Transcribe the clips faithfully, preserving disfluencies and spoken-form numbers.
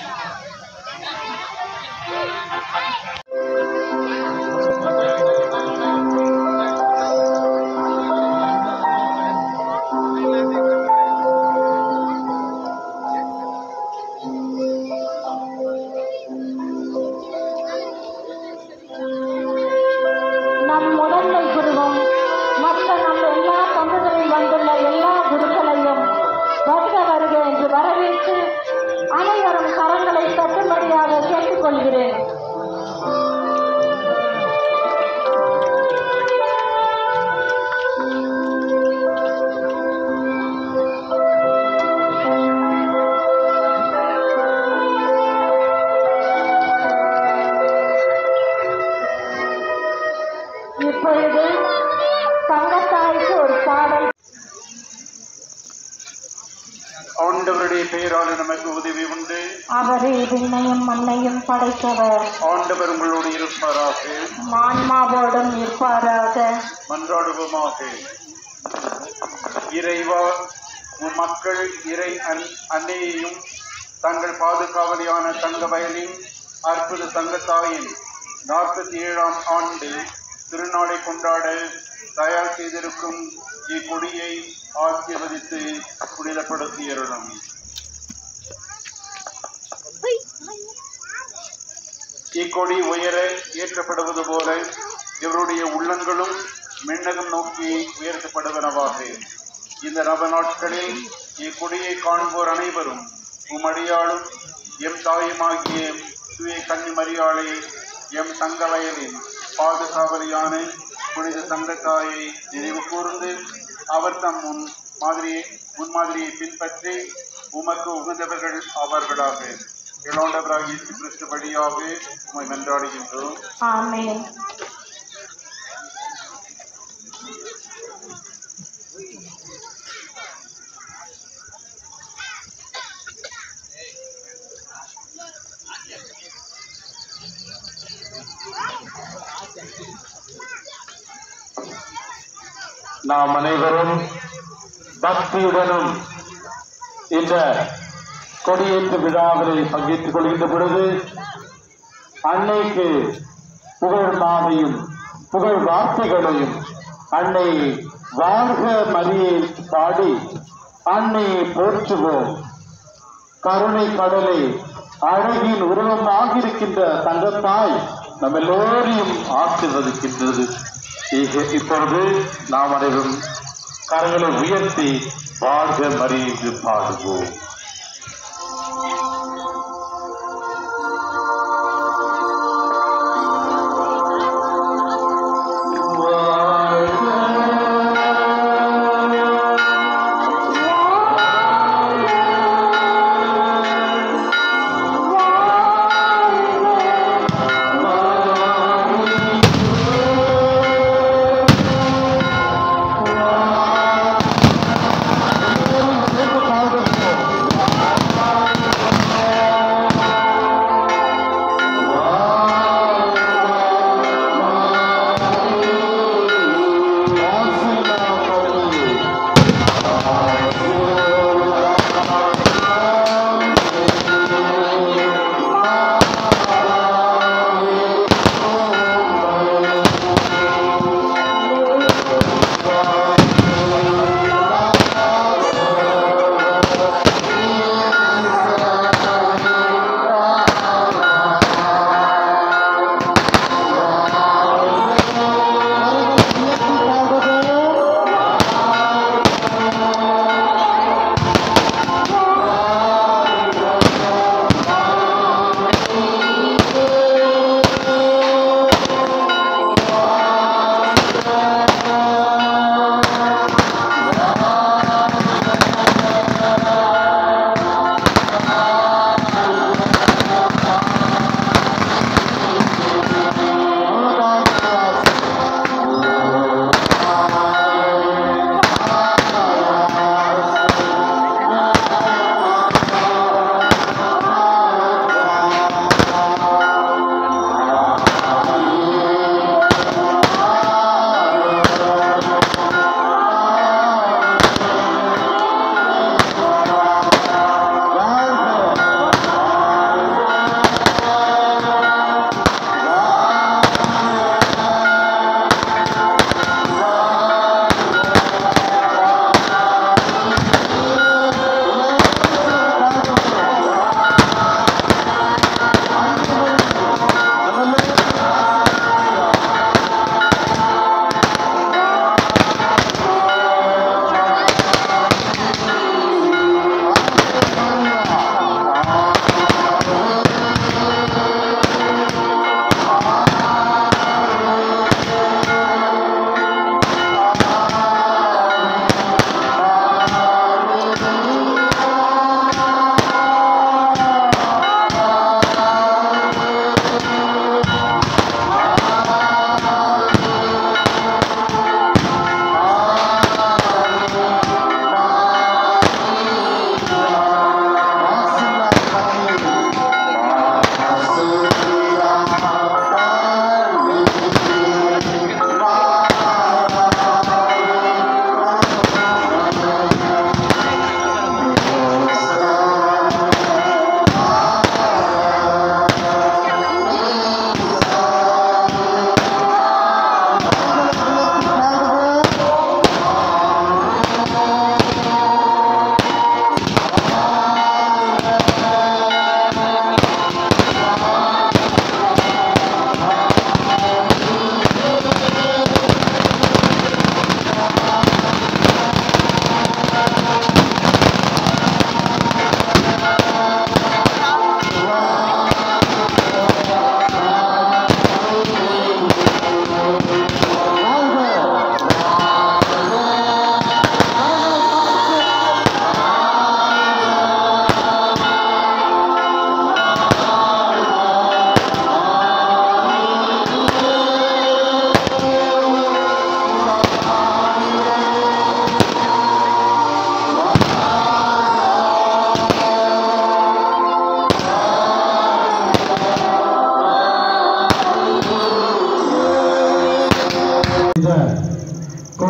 ஆண்டவருடைய பெயரால் நமக்கு உதவி உண்டு. அவரே விண்ணையும் மண்ணையும் படைத்தவர். ஆண்டவர் உங்களோடு இருப்பாராக. ஆன்மாவோடும் இருப்பாராக. மன்றாடுவோமாக. இறைவா, உம் மக்கள் இறை அன்னையையும் தங்கள் பாதுகாவலியான தங்க வயலின் அற்புத தங்கத்தாயின் நாற்பத்தி ஏழாம் ஆண்டு திருநாளை கொண்டாட தயார் செய்திருக்கும் இக்கொடியை ஆசீர்வதித்து புனிதப்படுத்தியருளும். இக்கொடி உயர ஏற்றப்படுவது போல இவருடைய உள்ளங்களும் மின்னகம் நோக்கி உயர்த்தப்படுவனவாக. இந்த நவ நாட்களில் இக்கொடியை காண்போர் அனைவரும் உமடியாளும் எம் தாயுமாகிய தூய கன்னிமரியாளை எம் தங்க வயலின் பாதுகாவலியான புனித தங்கத்தாயை நினைவு கூர்ந்து அவர் தம் முன் மாதிரியை முன்மாதிரியை பின்பற்றி உமக்கு உகந்தவர்கள் ஆவார்களாக. இளோண்டவராக இயேசு கிறிஸ்து வழியாக உம்மை மன்றாடுகின்றோம். ஆமென். நாம் அனைவரும் பக்தியுடனும் இந்த கொடியேற்று விழாவில் பங்கேற்றுக் கொள்கின்ற பொழுது அன்னைக்கு புகழ் மாலையும் புகழ் வார்த்தைகளையும் அன்னை வாழ்க மரியை பாடி அன்னையை போற்றுவோம். கருணை கடலை அழகின் உருவமாக இருக்கின்ற தங்கத்தாய் நம்ம எல்லோரையும் ஆசீர்வதிக்கின்றது. இப்பொழுது நாம் அனைவரும் கரங்களை உயர்த்தி வாழ்க மரி என்று பாடுவோம்.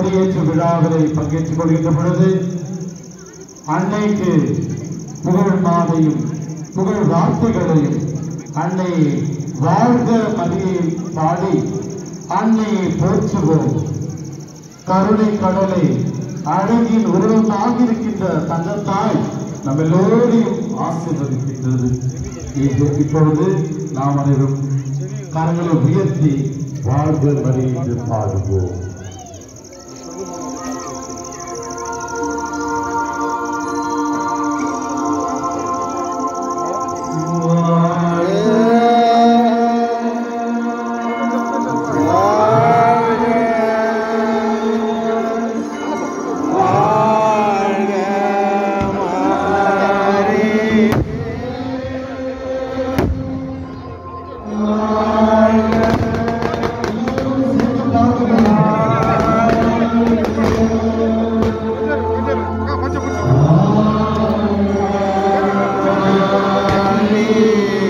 கொடியேற்று விழாவிலே பங்கேற்றுக் கொள்கின்ற பொழுது அன்னைக்கு புகழ் மாலையும் புகழ் வார்த்தைகளையும் அன்னை வாழ்க மரியை பாடி அன்னையை போற்றுவோம். கருணை கடலை அழகின் உருவமாக இருக்கின்ற தங்கத்தாய் நம்ம எல்லோரையும் ஆசீர்வதிக்கின்றது. இப்பொழுது நாம் அனைவரும் கரங்களை உயர்த்தி வாழ்க மரி என்று பாடுவோம். Hallelujah.